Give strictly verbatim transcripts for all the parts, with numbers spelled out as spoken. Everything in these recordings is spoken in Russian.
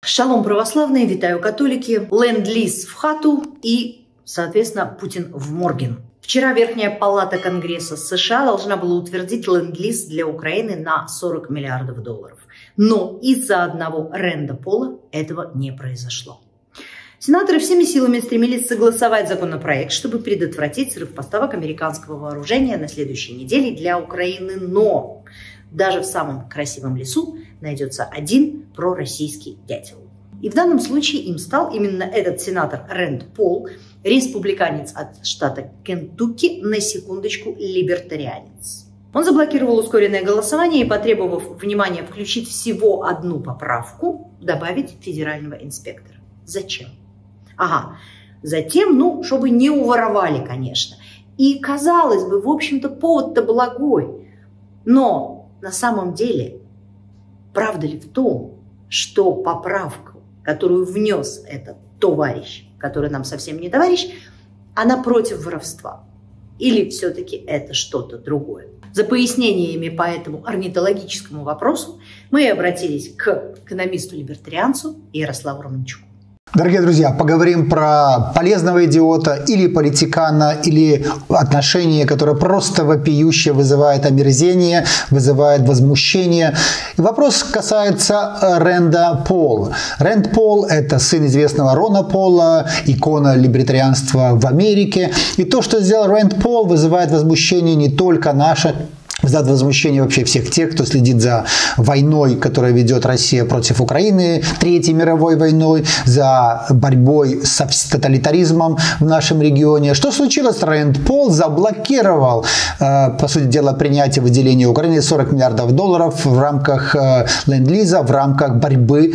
Шалом, православные, витаю, католики. Ленд-лиз в хату и, соответственно, Путин в Морген. Вчера Верхняя палата Конгресса США должна была утвердить ленд-лиз для Украины на сорок миллиардов долларов. Но из-за одного Рэнда Пола этого не произошло. Сенаторы всеми силами стремились согласовать законопроект, чтобы предотвратить срыв поставок американского вооружения на следующей неделе для Украины. Но даже в самом красивом лесу найдется один пророссийский дятел. И в данном случае им стал именно этот сенатор Рэнд Пол, республиканец от штата Кентукки, на секундочку либертарианец. Он заблокировал ускоренное голосование и, потребовав внимания включить всего одну поправку, добавить федерального инспектора. Зачем? Ага, затем, ну, чтобы не уворовали, конечно. И, казалось бы, в общем-то, повод-то благой. Но на самом деле, правда ли в том, что поправку, которую внес этот товарищ, который нам совсем не товарищ, она против воровства? Или все-таки это что-то другое? За пояснениями по этому орнитологическому вопросу мы обратились к экономисту-либертарианцу Ярославу Романчуку. Дорогие друзья, поговорим про полезного идиота или политикана, или отношение, которое просто вопиюще вызывает омерзение, вызывает возмущение. И вопрос касается Рэнда Пола. Рэнд Пол – это сын известного Рона Пола, икона либертарианства в Америке. И то, что сделал Рэнд Пол, вызывает возмущение не только наше, вызывает возмущение вообще всех тех, кто следит за войной, которую ведет Россия против Украины, Третьей мировой войной, за борьбой с тоталитаризмом в нашем регионе. Что случилось? Рэнд Пол заблокировал, по сути дела, принятие выделения Украины сорок миллиардов долларов в рамках ленд-лиза, в рамках борьбы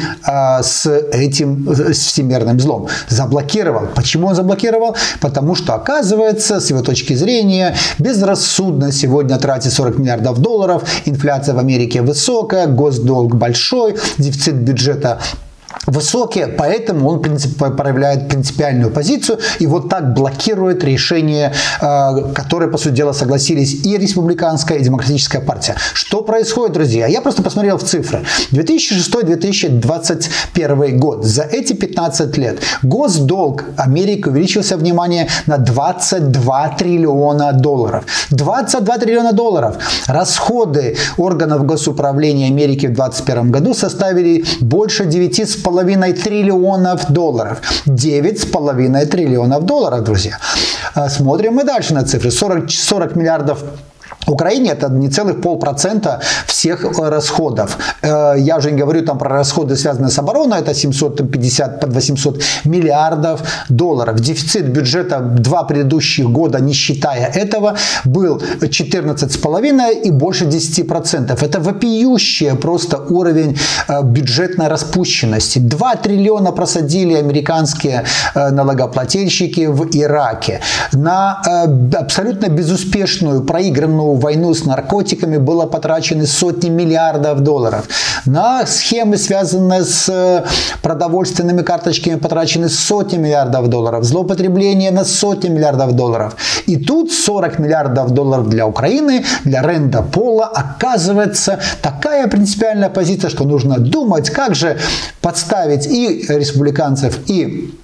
с этим с всемирным злом. Заблокировал. Почему он заблокировал? Потому что, оказывается, с его точки зрения, безрассудно сегодня тратить сорок миллиардов долларов, инфляция в Америке высокая, госдолг большой, дефицит бюджета высокие, поэтому он проявляет принципиальную позицию и вот так блокирует решения, которые, по сути дела, согласились и республиканская, и демократическая партия. Что происходит, друзья? Я просто посмотрел в цифры. две тысячи шестой — две тысячи двадцать первый год. За эти пятнадцать лет госдолг Америки увеличился, внимание, на двадцать два триллиона долларов. двадцать два триллиона долларов. Расходы органов госуправления Америки в двадцать первом году составили больше девяти с половиной триллионов долларов. девять с половиной триллионов долларов, друзья. Смотрим мы дальше на цифры. сорок, сорок миллиардов Украине это не целых полпроцента всех расходов. Я уже не говорю там про расходы, связанные с обороной, это семьсот пятьдесят под восемьсот миллиардов долларов. Дефицит бюджета два предыдущих года, не считая этого, был четырнадцать с половиной и больше десяти процентов. Это вопиющий просто уровень бюджетной распущенности. два триллиона просадили американские налогоплательщики в Ираке. На абсолютно безуспешную проигранную войну с наркотиками было потрачено сотни миллиардов долларов. На схемы, связанные с продовольственными карточками, потрачены сотни миллиардов долларов. Злоупотребление на сотни миллиардов долларов. И тут сорок миллиардов долларов для Украины, для Рэнда Пола, оказывается такая принципиальная позиция, что нужно думать, как же подставить и республиканцев, и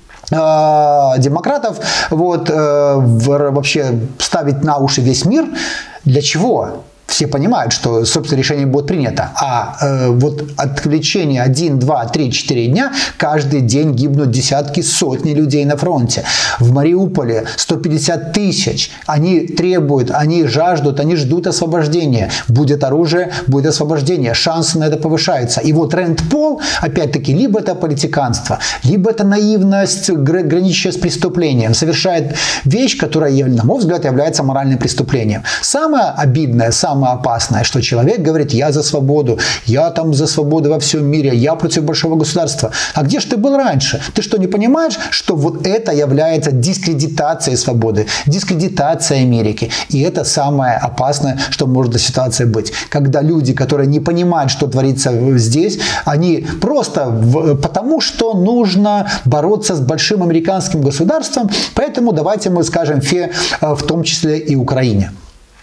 демократов, вот, вообще ставить на уши весь мир. Для чего? Все понимают, что, собственно, решение будет принято. А э, вот отвлечение один, два, три, четыре дня, каждый день гибнут десятки, сотни людей на фронте. В Мариуполе сто пятьдесят тысяч. Они требуют, они жаждут, они ждут освобождения. Будет оружие, будет освобождение. Шансы на это повышаются. И вот Рэнд Пол, опять-таки, либо это политиканство, либо это наивность, граничащая с преступлением. Совершает вещь, которая, на мой взгляд, является моральным преступлением. Самое обидное, самое Самое опасное, что человек говорит: я за свободу, я там за свободу во всем мире, я против большого государства. А где же ты был раньше? Ты что, не понимаешь, что вот это является дискредитацией свободы, дискредитацией Америки? И это самое опасное, что может в ситуации быть. Когда люди, которые не понимают, что творится здесь, они просто в, потому, что нужно бороться с большим американским государством, поэтому давайте мы скажем фе в том числе и Украине.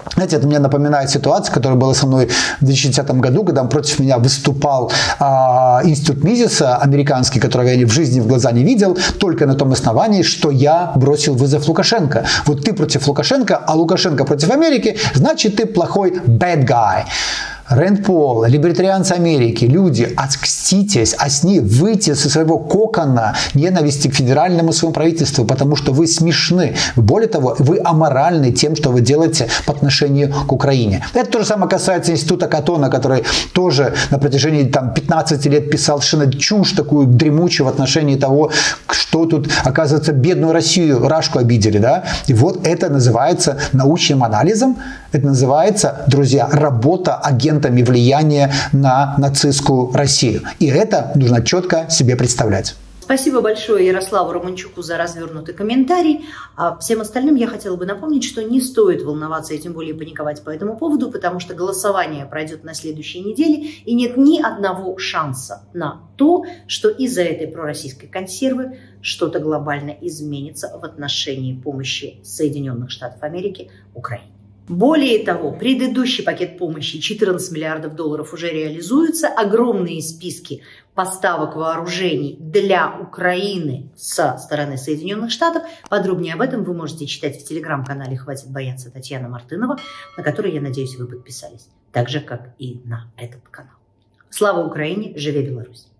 Знаете, это мне напоминает ситуацию, которая была со мной в две тысячи десятом году, когда против меня выступал а, институт Мизиса, американский, которого я в жизни в глаза не видел, только на том основании, что я бросил вызов Лукашенко. Вот ты против Лукашенко, а Лукашенко против Америки, значит, ты плохой bad guy. Рэнд Пол, либертарианцы Америки, люди, окститесь, осни, выйти со своего кокона ненависти к федеральному своему правительству, потому что вы смешны. Более того, вы аморальны тем, что вы делаете по отношению к Украине. Это то же самое касается института Катона, который тоже на протяжении там, пятнадцати лет писал совершенно чушь такую дремучую в отношении того, что тут, оказывается, бедную Россию, Рашку обидели. Да? И вот это называется научным анализом, это называется, друзья, работа агентов влияния на нацистскую Россию. И это нужно четко себе представлять. Спасибо большое Ярославу Романчуку за развернутый комментарий. А всем остальным я хотела бы напомнить, что не стоит волноваться и тем более паниковать по этому поводу, потому что голосование пройдет на следующей неделе, и нет ни одного шанса на то, что из-за этой пророссийской консервы что-то глобально изменится в отношении помощи Соединенных Штатов Америки Украине. Более того, предыдущий пакет помощи четырнадцать миллиардов долларов уже реализуется. Огромные списки поставок вооружений для Украины со стороны Соединенных Штатов. Подробнее об этом вы можете читать в телеграм-канале «Хватит бояться» Татьяна Мартынова, на который, я надеюсь, вы подписались. Так же, как и на этот канал. Слава Украине! Живе Беларусь!